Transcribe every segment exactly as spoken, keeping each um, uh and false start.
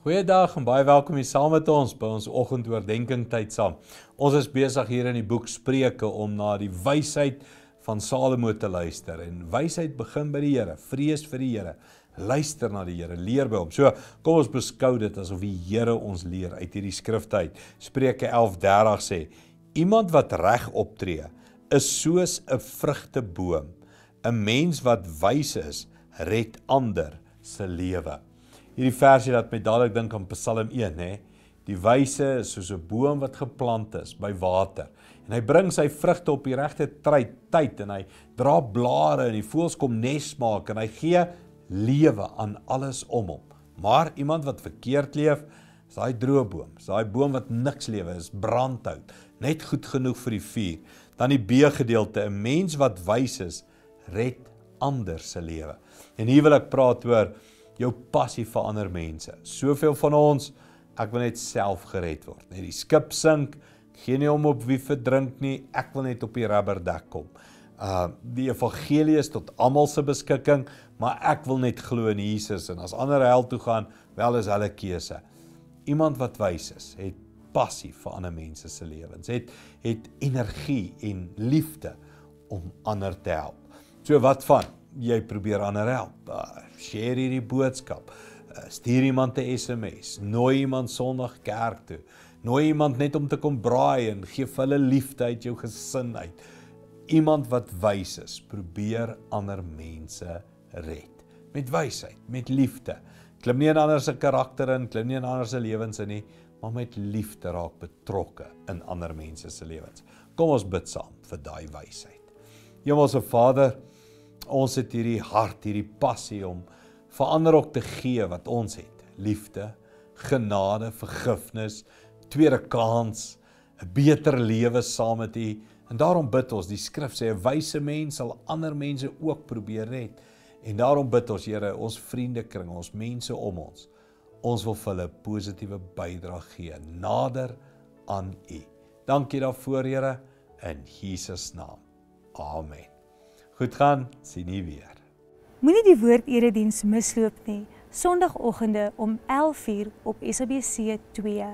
Goeiedag en baie welkom hier saam met ons by ons oggendoordenkings tyd saam. Ons is besig hier in die boek Spreuke om na die wysheid van Salomo te luister. En wysheid begin by die Here, vrees vir die Here, luister na die Here, leer by hom. So kom ons beskou dit asof die Here ons leer uit hierdie skrifte uit. Spreuke elf dertig sê: iemand wat reg optree is soos 'n vrugteboom. 'n Mens wat wys is, red ander se lewe. Hierdie versie laat my dadelik dink aan Psalm een, hè. Die wyse is soos 'n boom wat geplant is by water. En hy bring sy vrugte op die regte tyd en hy dra blare en die voëls kom nes maak en hy gee lewe aan alles om hom. Maar iemand wat verkeerd leef, is daai droë boom, is daai boom wat niks lewe, is brandhout, net goed genoeg vir die vuur. Dan die B-gedeelte, 'n mens wat wys is, red ander se lewe. En hier wil ek praat oor jou passie vir ander mense. Soveel van ons, ek wil net self gered word. Net die skip sink, geen nie om op wie verdrink nie, ek wil net op die rubberdek kom. Uh, die evangelie is tot almal se beskikking, maar ek wil net glo in Jesus, en as ander hel toe gaan, wel is hulle keuse. Iemand wat wys is, het passie vir ander mense se lewens, het, het energie en liefde om ander te help. So wat van? Jy probeer ander help, uh, share hierdie boodskap, uh, stuur iemand 'n S M S, nooi iemand Sondag kerk toe, nooi iemand net om te kom braai en gee vir hulle liefde uit jou gesin uit. Iemand wat wys is, probeer ander mense red, met wysheid, met liefde. Klim nie in ander se karakter in, klim nie in ander se lewens in nie, maar met liefde raak betrokke in ander mense se lewens. Kom ons bid saam vir daai wysheid. Hemelse Vader, ons het hierdie hart, hierdie passie om vir ander ook te gee wat ons het. Liefde, genade, vergifnis, tweede kans, 'n beter lewe saam met U. En daarom bid ons, die skrif sê, 'n wyse mens sal ander mense ook probeer red. En daarom bid ons, Here, ons vriendekring, ons mense om ons. Ons wil vir hulle 'n positiewe bydrae gee, nader aan U. Dankie daarvoor, Here, in Jesus naam. Amen. Goed gaan, sien U weer. Moenie die woord erediens misloop nie, Sondagoggende om elf uur op S A B C twee.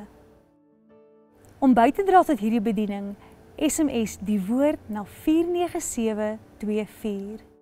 Om by te dra tot hierdie bediening, S M S die woord na vier nege sewe twee vier.